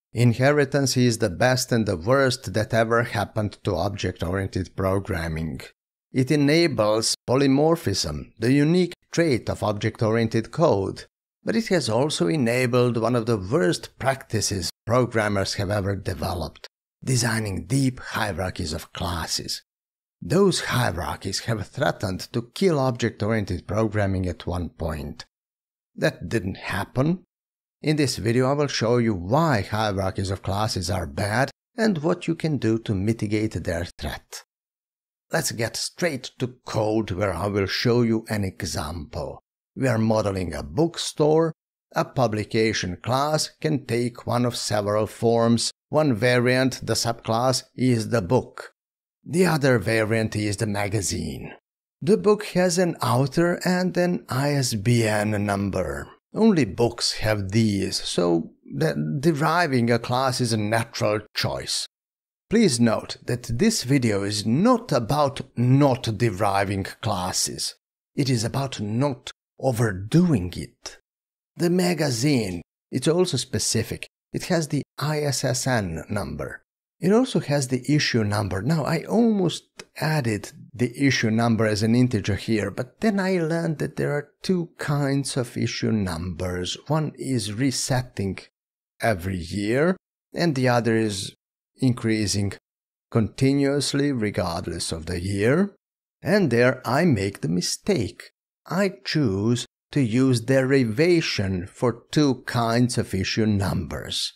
Inheritance is the best and the worst that ever happened to object-oriented programming. It enables polymorphism, the unique trait of object-oriented code, but it has also enabled one of the worst practices programmers have ever developed, designing deep hierarchies of classes. Those hierarchies have threatened to kill object-oriented programming at one point. That didn't happen. In this video I will show you why hierarchies of classes are bad and what you can do to mitigate their threat. Let's get straight to code where I will show you an example. We are modeling a bookstore. A publication class can take one of several forms. One variant, the subclass, is the book. The other variant is the magazine. The book has an author and an ISBN number. Only books have these, so deriving a class is a natural choice. Please note that this video is not about not deriving classes. It is about not overdoing it. The magazine, it's also specific. It has the ISSN number. It also has the issue number. Now, I almost added the issue number as an integer here, but then I learned that there are two kinds of issue numbers. One is resetting every year, and the other is increasing continuously regardless of the year. And there I make the mistake. I choose to use derivation for two kinds of issue numbers.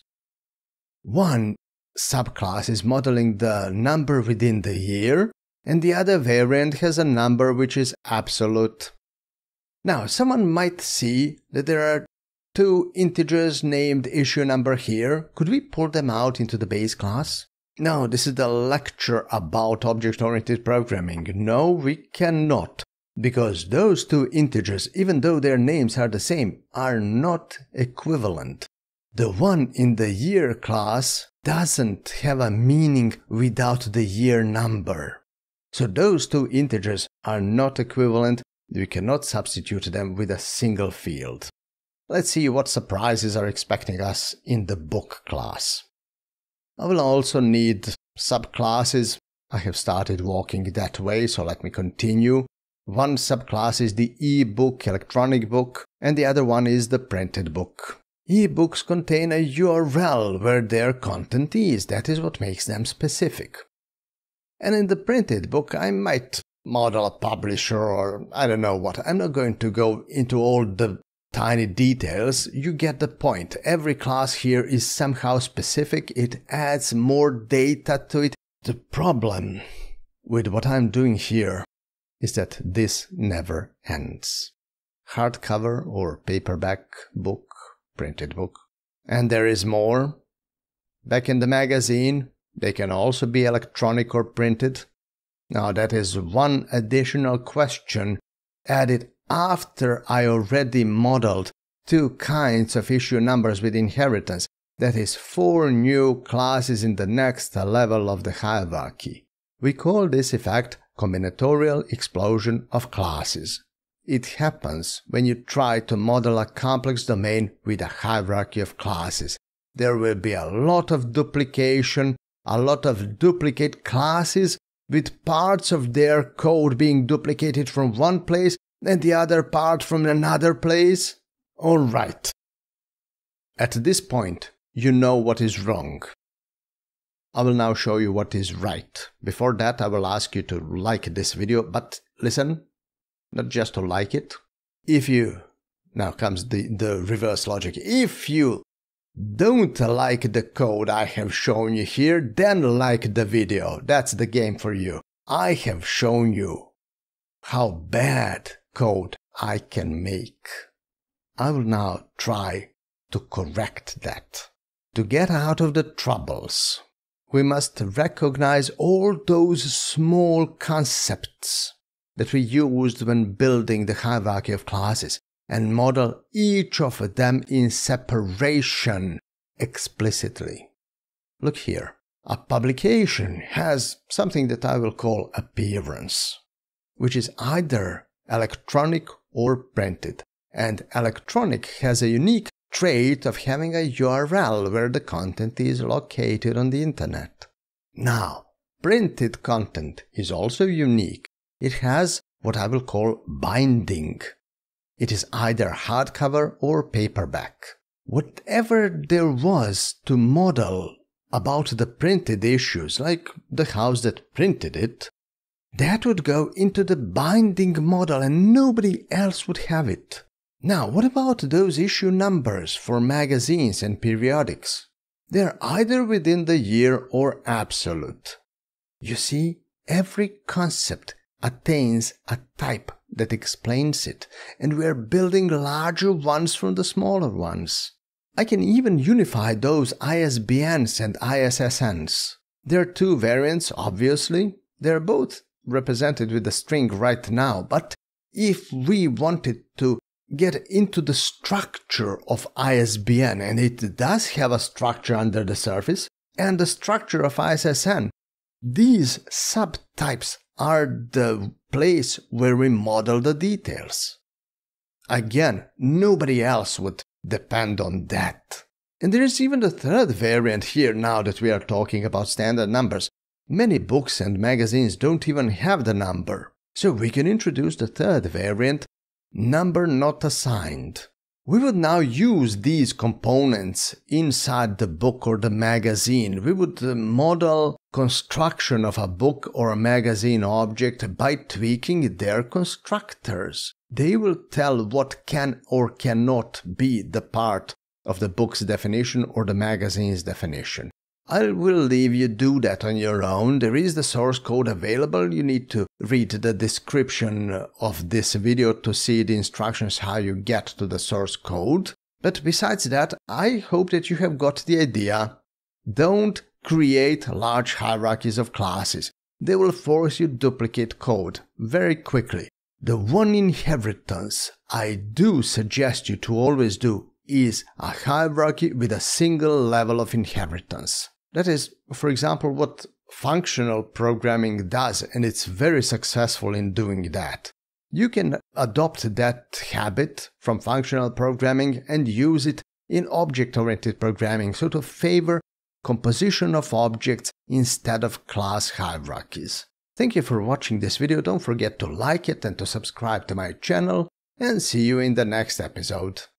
One subclass is modeling the number within the year, and the other variant has a number which is absolute. Now, someone might see that there are two integers named issue number here. Could we pull them out into the base class? No, this is the lecture about object-oriented programming. No, we cannot, because those two integers, even though their names are the same, are not equivalent. The one in the year class doesn't have a meaning without the year number. So those two integers are not equivalent. We cannot substitute them with a single field. Let's see what surprises are expecting us in the book class. I will also need subclasses. I have started walking that way, so let me continue. One subclass is the e-book, electronic book, and the other one is the printed book. E-books contain a URL where their content is. That is what makes them specific. And in the printed book, I might model a publisher or I don't know what. I'm not going to go into all the tiny details. You get the point. Every class here is somehow specific. It adds more data to it. The problem with what I'm doing here is that this never ends. Hardcover or paperback book, printed book. And there is more. Back in the magazine, they can also be electronic or printed. Now that is one additional question added after I already modeled two kinds of issue numbers with inheritance. That is 4 new classes in the next level of the hierarchy. We call this effect combinatorial explosion of classes. It happens when you try to model a complex domain with a hierarchy of classes. There will be a lot of duplication, a lot of duplicate classes, with parts of their code being duplicated from one place and the other part from another place. All right. At this point, you know what is wrong. I will now show you what is right. Before that, I will ask you to like this video, but listen, not just to like it. If you, now comes the reverse logic, if you don't like the code I have shown you here, then like the video. That's the game for you. I have shown you how bad code I can make. I will now try to correct that. To get out of the troubles, we must recognize all those small concepts that we used when building the hierarchy of classes and model each of them in separation explicitly. Look here. A publication has something that I will call appearance, which is either electronic or printed. And electronic has a unique trait of having a URL where the content is located on the internet. Now, printed content is also unique. It has what I will call binding. It is either hardcover or paperback. Whatever there was to model about the printed issues, like the house that printed it, that would go into the binding model and nobody else would have it. Now, what about those issue numbers for magazines and periodics? They're either within the year or absolute. You see, every concept attains a type that explains it, and we are building larger ones from the smaller ones. I can even unify those ISBNs and ISSNs. There are two variants, obviously. They're both represented with a string right now, but if we wanted to get into the structure of ISBN, and it does have a structure under the surface, and the structure of ISSN, these subtypes are the place where we model the details. Again, nobody else would depend on that. And there is even the third variant here now that we are talking about standard numbers. Many books and magazines don't even have the number. So we can introduce the third variant, number not assigned. We would now use these components inside the book or the magazine. We would model construction of a book or a magazine object by tweaking their constructors. They will tell what can or cannot be the part of the book's definition or the magazine's definition. I will leave you do that on your own. There is the source code available. You need to read the description of this video to see the instructions how you get to the source code. But besides that, I hope that you have got the idea. Don't create large hierarchies of classes. They will force you to duplicate code very quickly. The one inheritance I do suggest you to always do is a hierarchy with a single level of inheritance. That is, for example, what functional programming does, and it's very successful in doing that. You can adopt that habit from functional programming and use it in object-oriented programming, so to favor composition of objects instead of class hierarchies. Thank you for watching this video. Don't forget to like it and to subscribe to my channel, and see you in the next episode.